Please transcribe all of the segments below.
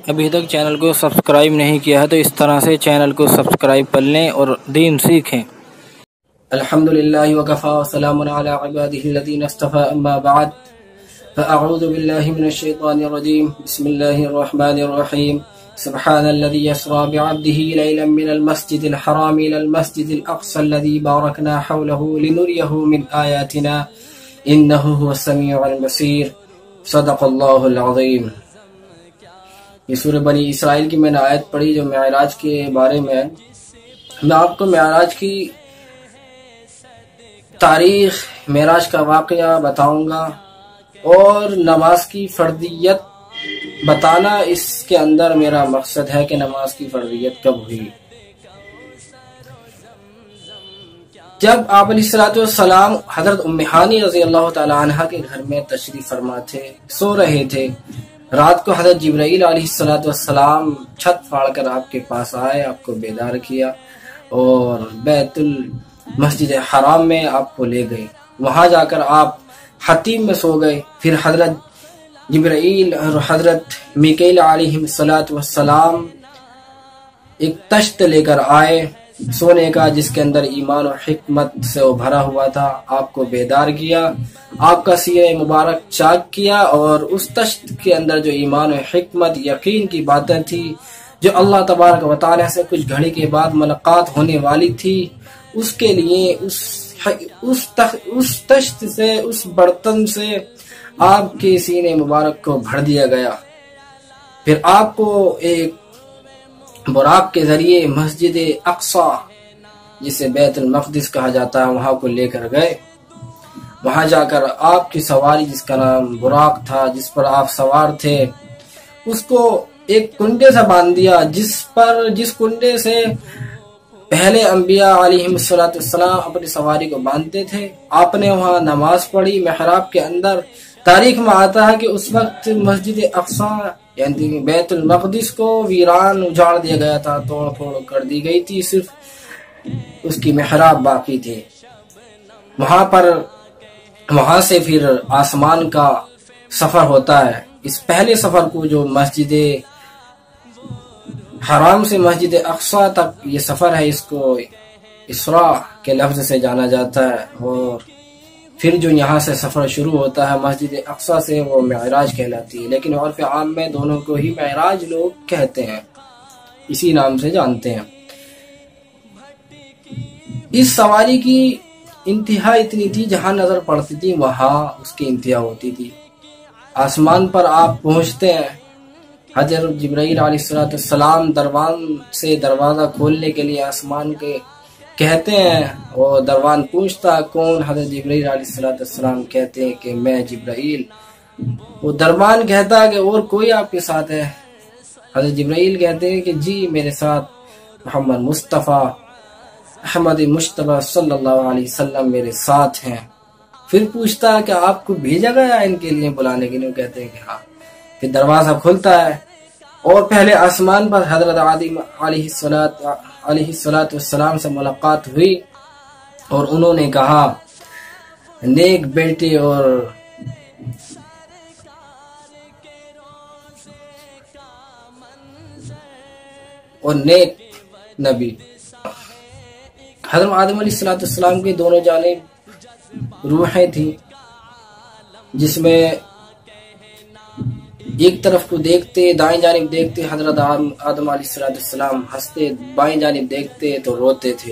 ابھی تک چینل کو سبسکرائب نہیں کیا ہے تو اس طرح سے چینل کو سبسکرائب کر لیں اور دین سیکھیں۔ الحمدللہ وکفا وسلام علی عبادہ الذین اصطفى اما بعد فاعوذ باللہ من الشیطان الرجیم بسم اللہ الرحمن الرحیم سبحان الذي يسرى بعبده ليلا من المسجد الحرام إلى المسجد الأقصى الذي باركنا حوله لنريه من آياتنا إنه هو السميع البصير صدق الله العظيم۔ یہ سورہ بنی اسرائیل کی میں نے آیت پڑھی جو معراج کے بارے میں میں آپ کو معراج کی تاریخ، معراج کا واقعہ بتاؤں گا اور نماز کی فرضیت بتانا اس کے اندر میرا مقصد ہے کہ نماز کی فرضیت کب ہوئی۔ جب آپ علیہ السلام حضرت ام ہانی رضی اللہ تعالی عنہ کے گھر میں تشریف فرما تھے، سو رہے تھے، رات کو حضرت جبرائیل علیہ السلام چھت پھاڑ کر آپ کے پاس آئے، آپ کو بیدار کیا اور بیت المسجد حرام میں آپ کو لے گئے۔ وہاں جا کر آپ حتیم میں سو گئے۔ پھر حضرت جبرائیل اور حضرت میکائیل علیہ السلام ایک تشت لے کر آئے سونے کا، جس کے اندر ایمان و حکمت سے وہ بھرا ہوا تھا، آپ کو بیدار کیا، آپ کا سینہ مبارک چاک کیا اور اس تشت کے اندر جو ایمان و حکمت، یقین کی باتیں تھی، جو اللہ تبارک و تعالی سے کچھ گھڑی کے بعد ملاقات ہونے والی تھی، اس کے لیے اس تشت سے، اس برتن سے آپ کے سینے مبارک کو بھر دیا گیا۔ پھر آپ کو ایک براق کے ذریعے مسجد اقصی، جسے بیت المقدس کہا جاتا ہے، وہاں کو لے کر گئے۔ وہاں جا کر آپ کی سواری، جس کا نام براق تھا، جس پر آپ سوار تھے، اس کو ایک کنڈے سے باندھ دیا، جس کنڈے سے پہلے انبیاء علیہ السلام اپنی سواری کو باندھتے تھے۔ آپ نے وہاں نماز پڑھی محراب کے اندر۔ تاریخ میں آتا ہے کہ اس وقت مسجد اقصی یعنی بیت المقدس کو ویران اجاڑ دیا گیا تھا، توڑ پھوڑ کر دی گئی تھی، صرف اس کی محراب باقی تھی۔ وہاں سے پھر آسمان کا سفر ہوتا ہے۔ اس پہلے سفر کو جو مسجد حرام سے مسجد اقصی تک یہ سفر ہے، اس کو اسراء کے لفظ سے جانا جاتا ہے، اور پھر جو یہاں سے سفر شروع ہوتا ہے مسجد اقصی سے، وہ معراج کہلاتی ہے، لیکن عرف عام میں دونوں کو ہی معراج لوگ کہتے ہیں، اسی نام سے جانتے ہیں۔ اس سواری کی انتہا اتنی تھی، جہاں نظر پڑتی تھی وہاں اس کی انتہا ہوتی تھی۔ آسمان پر آپ پہنچتے ہیں، حضرت جبرائیل علیہ السلام دروازہ کھولنے کے لیے آسمان کے کہتے ہیں، اور دروان پوچھتا کون؟ حضرت جبرائیل علیہ السلام کہتے ہیں کہ میں جبرائیل۔ وہ دروان کہتا ہے کہ اور کوئی آپ کے ساتھ ہے؟ حضرت جبرائیل کہتے ہیں کہ جی میرے ساتھ محمد مصطفیٰ احمد مشتبہ صلی اللہ علیہ وسلم میرے ساتھ ہیں۔ پھر پوچھتا ہے کہ آپ کو بھیجا گیا ان کے لیے بلانے کے لیے؟ کہتے ہیں کہ ہاں۔ پھر دروازہ کھلتا ہے اور پہلے آسمان پر حضرت آدم علیہ السلام سے ملاقات ہوئی، اور انہوں نے کہا نیک بیٹے اور نیک نبی۔ حضرت آدم علیہ السلام کے دونوں جانب روحیں تھیں، جس میں ایک طرف کو دیکھتے، دائیں جانب دیکھتے حضرت آدم علیہ السلام ہنستے، بائیں جانب دیکھتے تو روتے تھے۔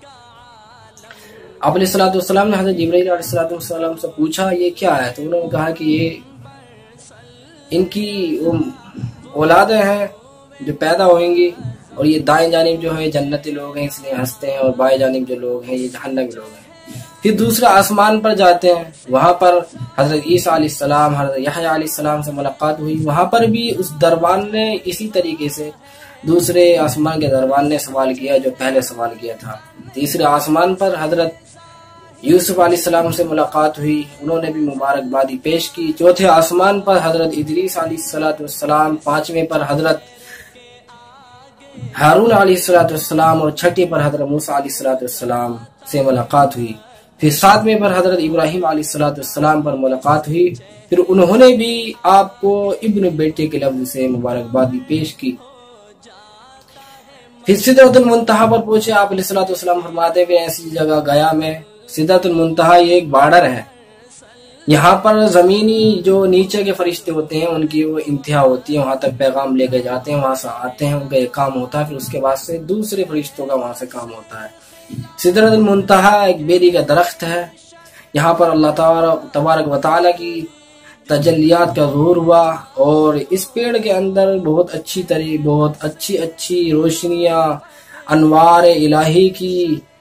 آپ علیہ السلام نے حضرت جبرائیل علیہ السلام سے پوچھا یہ کیا ہے؟ تو انہوں نے کہا کہ یہ ان کی اولادیں ہیں جو پیدا ہوئیں گی، اور یہ دائیں جانب جو ہے جنتی لوگ ہیں اس لیے ہنستے ہیں، اور بائیں جانب جو لوگ ہیں یہ جہنمی لوگ ہیں۔ پھر دوسرے آسمان پر جاتے ہیں، وہاں پر حضرت عیسیٰ علیہ السلام، حضرت یحییٰ علیہ السلام سے ملاقات ہوئی۔ وہاں پر بھی اس دربان نے اسی طریقے سے، دوسرے آسمان کے دربان نے سوال کیا جو پہلے سوال کیا تھا۔ تیسرے آسمان پر حضرت یوسف علیہ السلام سے ملاقات ہوئی، انہوں نے بھی مبارکبادی پیش کی۔ چوتھے آسمان پر حضرت ادریس علیہ السلام، پانچویں پر حضرت ہارون علیہ السلام، اور چھٹی پر حضرت موسیٰ علیہ السلام سے ملاقات ہوئی۔ پھر 7ویں پر حضرت ابراہیم علیہ السلام پر ملاقات ہوئی، پھر انہوں نے بھی آپ کو ابن بیٹے کے لفظ سے مبارکباد بھی پیش کی۔ پھر سدرۃ المنتہا پر پہنچے آپ علیہ السلام فرماتے ہوئے ایسی جگہ گیا میں، سدرۃ المنتہا یہ ایک بارڈر ہے، یہاں پر زمینی جو نیچے کے فرشتے ہوتے ہیں ان کی وہ انتہا ہوتی ہے، وہاں تک پیغام لے کے جاتے ہیں، وہاں سے آتے ہیں، ان کا ایک کام ہوتا ہے، پھر اس کے بعد سے دوسرے فرشتوں کا وہاں سے کام ہوتا ہے۔ سدرۃ المنتہا ایک بیری کا درخت ہے، یہاں پر اللہ تبارک و تعالیٰ کی تجلیات کا ظہور ہوا، اور اس پیڑ کے اندر بہت اچھی روشنیاں، انوار الہی کی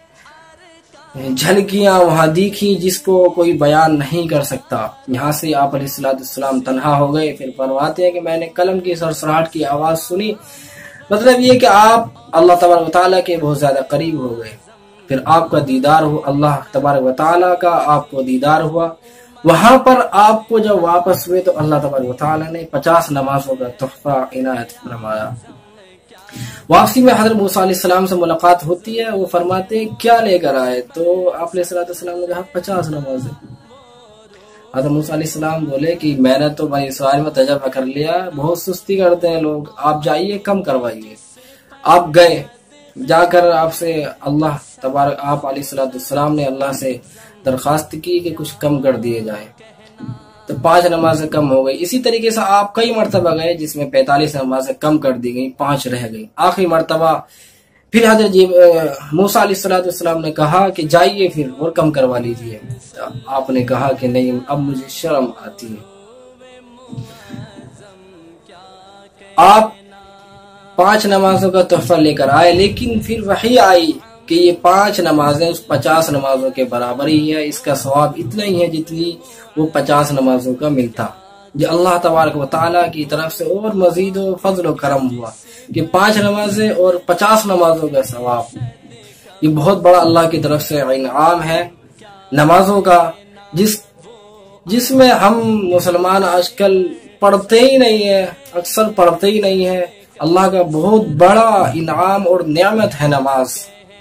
جھلکیاں وہاں دیکھی جس کو کوئی بیان نہیں کر سکتا۔ یہاں سے آپ علیہ السلام تنہا ہو گئے، پھر فرماتے ہیں کہ میں نے قلم کی سرسراہٹ کی آواز سنی، مطلب یہ کہ آپ اللہ تبارک و تعالیٰ کے بہت زیادہ قریب ہو گئے، پھر آپ کا دیدار ہو، اللہ تبارک و تعالیٰ کا آپ کو دیدار ہوا۔ وہاں پر آپ کو جب واپس ہوئے تو اللہ تبارک و تعالیٰ نے 50 نمازوں کا تحفہ عنایت فرمایا۔ واپسی میں حضرت موسیٰ علیہ السلام سے ملاقات ہوتی ہے، وہ فرماتے ہیں کیا لے کر آئے؟ تو آپ علیہ السلام نے کہا 50 نمازیں۔ حضرت موسیٰ علیہ السلام بولے کہ میں نے تو بنی اسرائیل میں تجربہ کر لیا، بہت سستی کرتے ہیں لوگ، آپ جائیے کم کروائیے۔ آپ گئے، جا کر آپ سے اللہ تبارک آپ علیہ السلام نے اللہ سے درخواست کی کہ کچھ کم کر دیے جائیں، تو 5 نمازیں کم ہو گئی۔ اسی طریقے سے آپ کئی مرتبہ گئے جس میں 45 نمازیں کم کر دی گئی، 5 رہ گئی۔ آخری مرتبہ پھر حضرت موسیٰ علیہ السلام نے کہا کہ جائیے پھر اور کم کروا لیجئے، آپ نے کہا کہ نہیں، اب مجھے شرم آتی ہے۔ آپ 5 نمازوں کا تحفہ لے کر آئے، لیکن پھر وحی آئی کہ یہ 5 نمازیں اس 50 نمازوں کے برابر ہی ہے، اس کا ثواب اتنا ہی ہے جتنی وہ 50 نمازوں کا ملتا۔ یہ اللہ تبارک و تعالیٰ کی طرف سے اور مزید و فضل و کرم ہوا کہ 5 نمازیں اور 50 نمازوں کا ثواب، یہ بہت بڑا اللہ کی طرف سے انعام ہے نمازوں کا، جس میں ہم مسلمان آج کل پڑھتے ہی نہیں ہیں، اکثر پڑھتے ہی نہیں ہیں۔ اللہ کا بہت بڑا انعام اور نعمت ہے نماز۔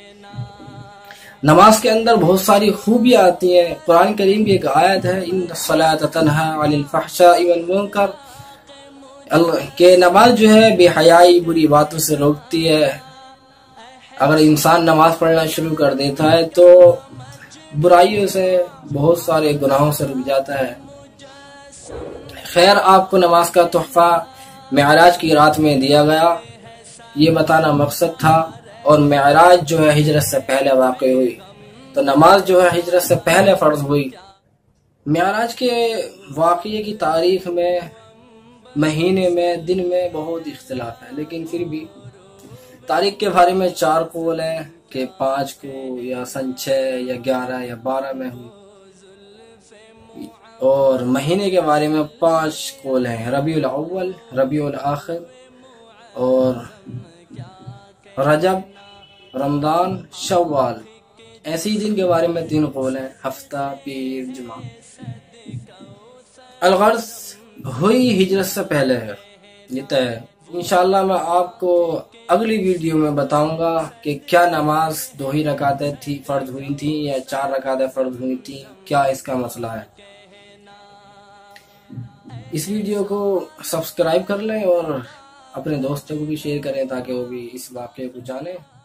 نماز کے اندر بہت ساری خوبیاں آتی ہیں۔ قرآن کریم کی ایک آیت ہے، ان الصلاۃ تنہی عن الفحشاء والمنکر، کہ نماز جو ہے بے حیائی، بری باتوں سے روکتی ہے۔ اگر انسان نماز پڑھنا شروع کر دیتا ہے تو برائیوں سے، بہت سارے گناہوں سے رک جاتا ہے۔ خیر، آپ کو نماز کا تحفہ معراج کی رات میں دیا گیا، یہ بتانا مقصد تھا۔ اور معراج جو ہے ہجرت سے پہلے واقع ہوئی، تو نماز جو ہے ہجرت سے پہلے فرض ہوئی۔ معراج کے واقعے کی تاریخ میں، مہینے میں، دن میں بہت اختلاف ہے، لیکن پھر بھی تاریخ کے بارے میں 4 قول ہیں کہ 5 کو یا سن 6 یا 11 یا 12 میں ہوئی، اور مہینے کے بارے میں 5 قول ہیں، ربیع الاول، ربیع الاخر اور رجب، رمضان، شوال۔ ایسی دن کے بارے میں 3 قول ہیں، ہفتہ، پیر، جمعہ۔ الغرض ہوئی ہجرت سے پہلے ہے، یہ طے ہے۔ انشاءاللہ میں آپ کو اگلی ویڈیو میں بتاؤں گا کہ کیا نماز 2 ہی رکعتیں تھی فرض ہوئی تھی یا 4 رکعتیں فرض ہوئی تھی، کیا اس کا مسئلہ ہے۔ اس ویڈیو کو سبسکرائب کر لیں اور اپنے دوستوں کو بھی شیئر کریں تاکہ وہ بھی اس واقعے کو جانیں۔